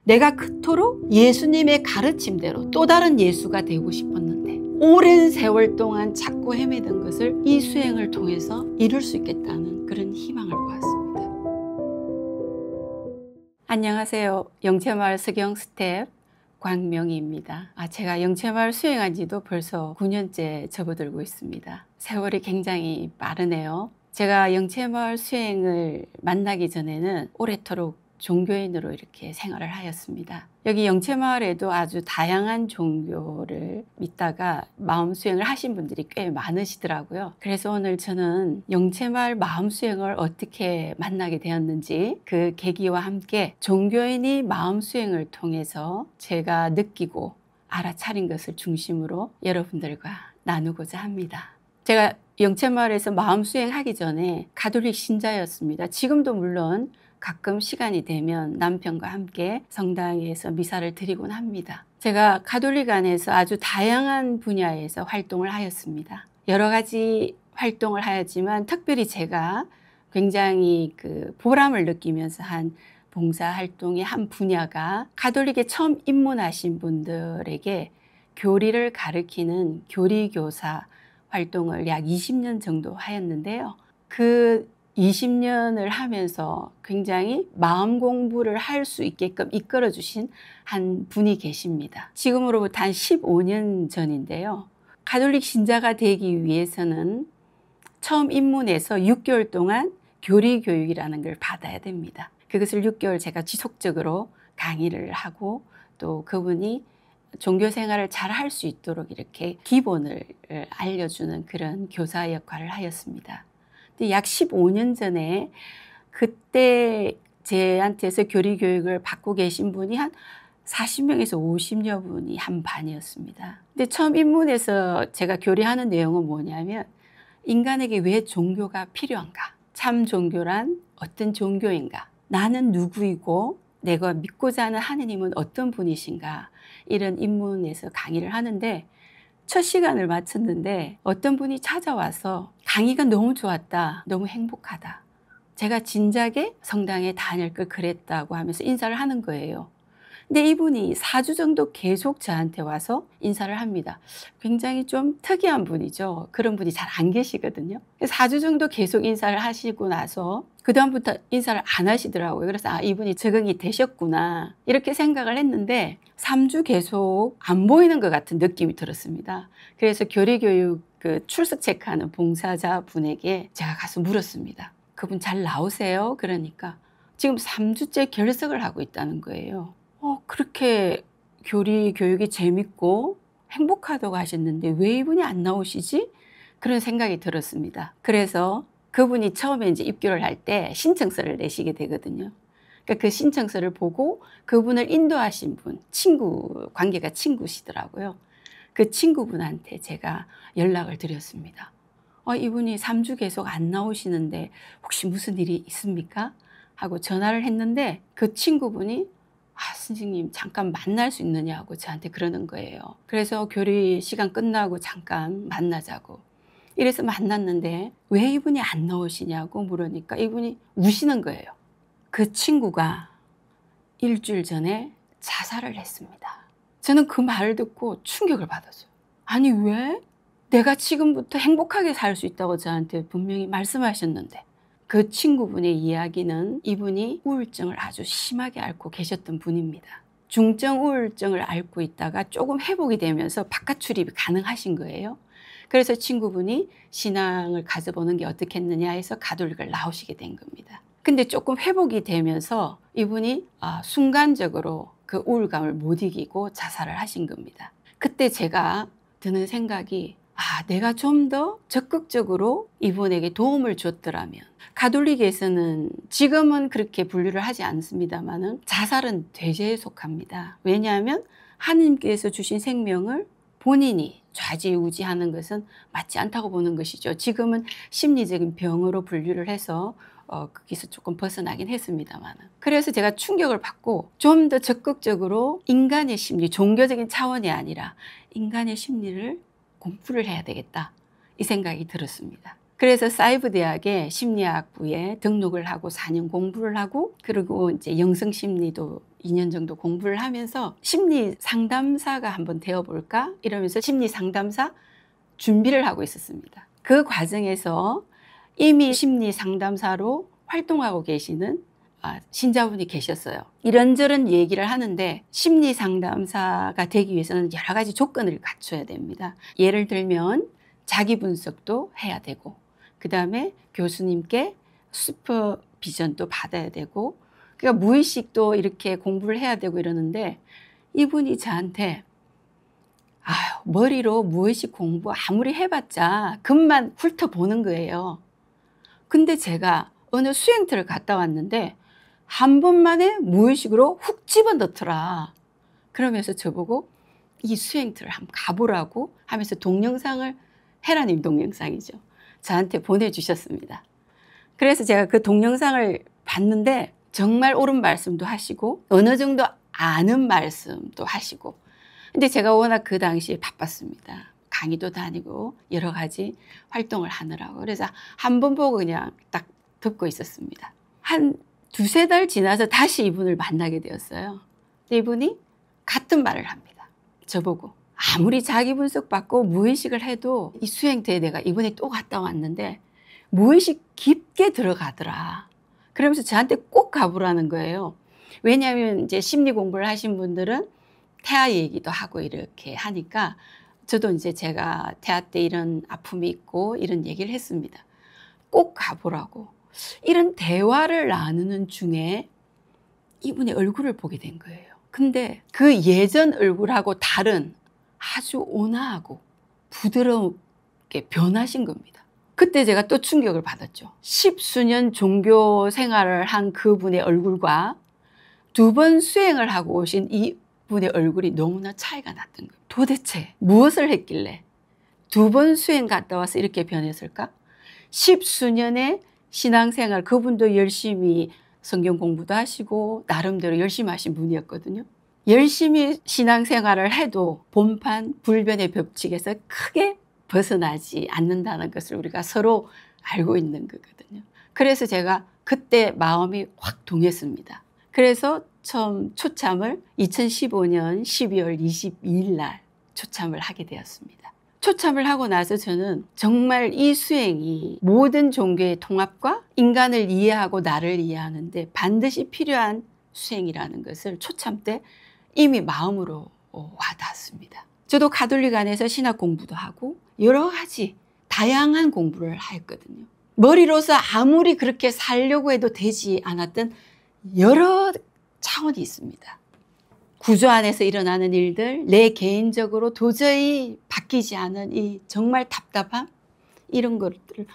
내가 그토록 예수님의 가르침대로 또 다른 예수가 되고 싶었는데 오랜 세월 동안 찾고 헤매던 것을 이 수행을 통해서 이룰 수 있겠다는 그런 희망을 보았습니다. 안녕하세요. 영채마을 서경 스텝 광명희입니다. 제가 영채마을 수행한 지도 벌써 9년째 접어들고 있습니다. 세월이 굉장히 빠르네요. 제가 영채마을 수행을 만나기 전에는 오래도록 종교인으로 이렇게 생활을 하였습니다. 여기 영채마을에도 아주 다양한 종교를 믿다가 마음 수행을 하신 분들이 꽤 많으시더라고요. 그래서 오늘 저는 영채마을 마음 수행을 어떻게 만나게 되었는지 그 계기와 함께 종교인이 마음 수행을 통해서 제가 느끼고 알아차린 것을 중심으로 여러분들과 나누고자 합니다. 제가 영채마을에서 마음 수행하기 전에 가톨릭 신자였습니다. 지금도 물론 가끔 시간이 되면 남편과 함께 성당에서 미사를 드리곤 합니다. 제가 가톨릭 안에서 아주 다양한 분야에서 활동을 하였습니다. 여러 가지 활동을 하였지만 특별히 제가 굉장히 보람을 느끼면서 한 봉사활동의 한 분야가 가톨릭에 처음 입문하신 분들에게 교리를 가르치는 교리교사 활동을 약 20년 정도 하였는데요. 그 20년을 하면서 굉장히 마음 공부를 할 수 있게끔 이끌어 주신 한 분이 계십니다. 지금으로부터 한 15년 전인데요. 가톨릭 신자가 되기 위해서는 처음 입문해서 6개월 동안 교리 교육이라는 걸 받아야 됩니다. 그것을 6개월 제가 지속적으로 강의를 하고 또 그분이 종교 생활을 잘 할 수 있도록 이렇게 기본을 알려주는 그런 교사 역할을 하였습니다. 약 15년 전에 그때 제한테서 교리 교육을 받고 계신 분이 한 40명에서 50여 분이 한 반이었습니다. 근데 처음 입문해서 제가 교리하는 내용은 뭐냐면 인간에게 왜 종교가 필요한가? 참 종교란 어떤 종교인가? 나는 누구이고 내가 믿고자 하는 하느님은 어떤 분이신가? 이런 입문에서 강의를 하는데 첫 시간을 마쳤는데 어떤 분이 찾아와서 강의가 너무 좋았다. 너무 행복하다. 제가 진작에 성당에 다닐 걸 그랬다고 하면서 인사를 하는 거예요. 근데 이분이 4주 정도 계속 저한테 와서 인사를 합니다. 굉장히 좀 특이한 분이죠. 그런 분이 잘 안 계시거든요. 4주 정도 계속 인사를 하시고 나서 그다음부터 인사를 안 하시더라고요. 그래서 이분이 적응이 되셨구나 이렇게 생각을 했는데 3주 계속 안 보이는 것 같은 느낌이 들었습니다. 그래서 교리교육 출석 체크하는 봉사자 분에게 제가 가서 물었습니다. 그분 잘 나오세요? 그러니까 지금 3주째 결석을 하고 있다는 거예요. 그렇게 교리 교육이 재밌고 행복하다고 하셨는데 왜 이분이 안 나오시지? 그런 생각이 들었습니다. 그래서 그분이 처음에 이제 입교를 할 때 신청서를 내시게 되거든요. 그러니까 그 신청서를 보고 그분을 인도하신 분, 관계가 친구시더라고요. 그 친구분한테 제가 연락을 드렸습니다. 이분이 3주 계속 안 나오시는데 혹시 무슨 일이 있습니까? 하고 전화를 했는데 그 친구분이 선생님 잠깐 만날 수 있느냐고 저한테 그러는 거예요. 그래서 교리 시간 끝나고 잠깐 만나자고. 이래서 만났는데 왜 이분이 안 나오시냐고 물으니까 이분이 우시는 거예요. 그 친구가 일주일 전에 자살을 했습니다. 저는 그 말을 듣고 충격을 받았어요. 아니 왜? 내가 지금부터 행복하게 살 수 있다고 저한테 분명히 말씀하셨는데. 그 친구분의 이야기는 이분이 우울증을 아주 심하게 앓고 계셨던 분입니다. 중증 우울증을 앓고 있다가 조금 회복이 되면서 바깥 출입이 가능하신 거예요. 그래서 친구분이 신앙을 가져보는 게 어떻겠느냐 해서 가톨릭을 나오시게 된 겁니다. 근데 조금 회복이 되면서 이분이 순간적으로 그 우울감을 못 이기고 자살을 하신 겁니다. 그때 제가 드는 생각이 내가 좀 더 적극적으로 이분에게 도움을 줬더라면 가톨릭에서는 지금은 그렇게 분류를 하지 않습니다만 자살은 죄에 속합니다. 왜냐하면 하느님께서 주신 생명을 본인이 좌지우지하는 것은 맞지 않다고 보는 것이죠. 지금은 심리적인 병으로 분류를 해서 거기서 조금 벗어나긴 했습니다만. 그래서 제가 충격을 받고 좀 더 적극적으로 인간의 심리, 종교적인 차원이 아니라 인간의 심리를 공부를 해야 되겠다 이 생각이 들었습니다. 그래서 사이버 대학의 심리학부에 등록을 하고 4년 공부를 하고 그리고 이제 영성 심리도 2년 정도 공부를 하면서 심리 상담사가 한번 되어볼까 이러면서 심리 상담사 준비를 하고 있었습니다. 그 과정에서 이미 심리 상담사로 활동하고 계시는 신자분이 계셨어요. 이런저런 얘기를 하는데 심리 상담사가 되기 위해서는 여러 가지 조건을 갖춰야 됩니다. 예를 들면 자기 분석도 해야 되고 그 다음에 교수님께 슈퍼비전도 받아야 되고 그러니까 무의식도 이렇게 공부를 해야 되고 이러는데 이분이 저한테 머리로 무의식 공부 아무리 해봤자 금만 훑어보는 거예요. 근데 제가 어느 수행터를 갔다 왔는데 한 번만에 무의식으로 훅 집어넣더라. 그러면서 저보고 이 수행터를 한번 가보라고 하면서 동영상을 헤라님 동영상이죠. 저한테 보내주셨습니다. 그래서 제가 그 동영상을 봤는데 정말 옳은 말씀도 하시고 어느 정도 아는 말씀도 하시고 근데 제가 워낙 그 당시에 바빴습니다. 강의도 다니고 여러 가지 활동을 하느라고 그래서 한 번 보고 그냥 딱 듣고 있었습니다. 한 두세 달 지나서 다시 이분을 만나게 되었어요. 근데 이분이 같은 말을 합니다. 저보고 아무리 자기 분석 받고 무의식을 해도 이 수행터에 내가 이번에 또 갔다 왔는데 무의식 깊게 들어가더라. 그러면서 저한테 꼭 가보라는 거예요. 왜냐하면 이제 심리 공부를 하신 분들은 태아 얘기도 하고 이렇게 하니까 저도 이제 제가 태아 때 이런 아픔이 있고 이런 얘기를 했습니다. 꼭 가보라고. 이런 대화를 나누는 중에 이분의 얼굴을 보게 된 거예요. 근데 그 예전 얼굴하고 다른 아주 온화하고 부드럽게 변하신 겁니다. 그때 제가 또 충격을 받았죠. 10수년 종교 생활을 한 그분의 얼굴과 2번 수행을 하고 오신 이분의 얼굴이 너무나 차이가 났던 거예요. 도대체 무엇을 했길래 2번 수행 갔다 와서 이렇게 변했을까? 10수년의 신앙생활, 그분도 열심히 성경 공부도 하시고 나름대로 열심히 하신 분이었거든요. 열심히 신앙생활을 해도 본판 불변의 법칙에서 크게 벗어나지 않는다는 것을 우리가 서로 알고 있는 거거든요. 그래서 제가 그때 마음이 확 동했습니다. 그래서 처음 초참을 2015년 12월 22일 날 초참을 하게 되었습니다. 초참을 하고 나서 저는 정말 이 수행이 모든 종교의 통합과 인간을 이해하고 나를 이해하는데 반드시 필요한 수행이라는 것을 초참 때 이미 마음으로 와닿았습니다. 저도 가톨릭 안에서 신학 공부도 하고 여러 가지 다양한 공부를 했거든요. 머리로서 아무리 그렇게 살려고 해도 되지 않았던 여러 차원이 있습니다. 구조 안에서 일어나는 일들, 내 개인적으로 도저히 바뀌지 않은 이 정말 답답함, 이런 것들을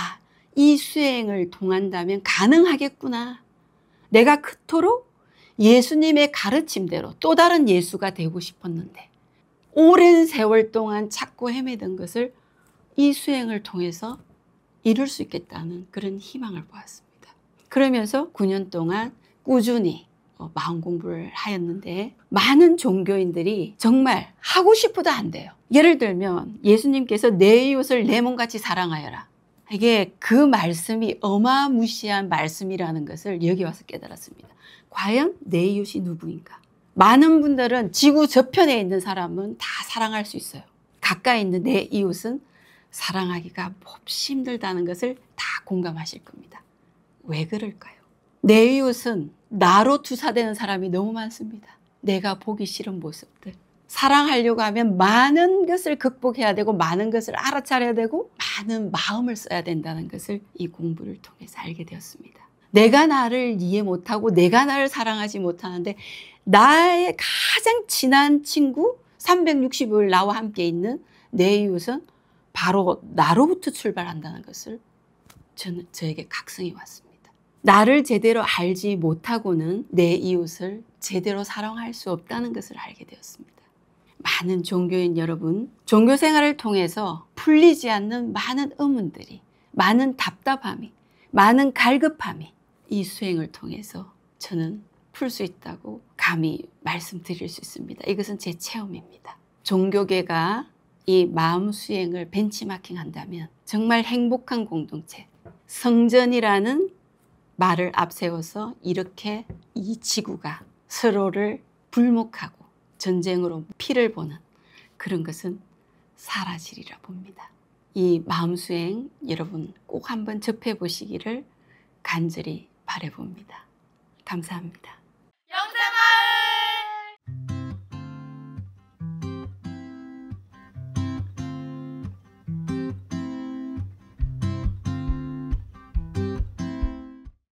이 수행을 통한다면 가능하겠구나. 내가 그토록 예수님의 가르침대로 또 다른 예수가 되고 싶었는데 오랜 세월 동안 찾고 헤매던 것을 이 수행을 통해서 이룰 수 있겠다는 그런 희망을 보았습니다. 그러면서 9년 동안 꾸준히 마음 공부를 하였는데 많은 종교인들이 정말 하고 싶어도 안 돼요. 예를 들면 예수님께서 내 이웃을 내 몸같이 사랑하여라. 이게 그 말씀이 어마무시한 말씀이라는 것을 여기 와서 깨달았습니다. 과연 내 이웃이 누구인가? 많은 분들은 지구 저편에 있는 사람은 다 사랑할 수 있어요. 가까이 있는 내 이웃은 사랑하기가 몹시 힘들다는 것을 다 공감하실 겁니다. 왜 그럴까요? 내 이웃은 나로 투사되는 사람이 너무 많습니다. 내가 보기 싫은 모습들. 사랑하려고 하면 많은 것을 극복해야 되고 많은 것을 알아차려야 되고 많은 마음을 써야 된다는 것을 이 공부를 통해서 알게 되었습니다. 내가 나를 이해 못하고 내가 나를 사랑하지 못하는데 나의 가장 친한 친구 365일 나와 함께 있는 내 이웃은 바로 나로부터 출발한다는 것을 저에게 각성이 왔습니다. 나를 제대로 알지 못하고는 내 이웃을 제대로 사랑할 수 없다는 것을 알게 되었습니다. 많은 종교인 여러분, 종교 생활을 통해서 풀리지 않는 많은 의문들이, 많은 답답함이, 많은 갈급함이 이 수행을 통해서 저는 풀 수 있다고 감히 말씀드릴 수 있습니다. 이것은 제 체험입니다. 종교계가 이 마음 수행을 벤치마킹 한다면 정말 행복한 공동체, 성전이라는 말을 앞세워서 이렇게 이 지구가 서로를 불목하고 전쟁으로 피를 보는 그런 것은 사라지리라 봅니다. 이 마음 수행 여러분 꼭 한번 접해 보시기를 간절히 바라봅니다. 감사합니다.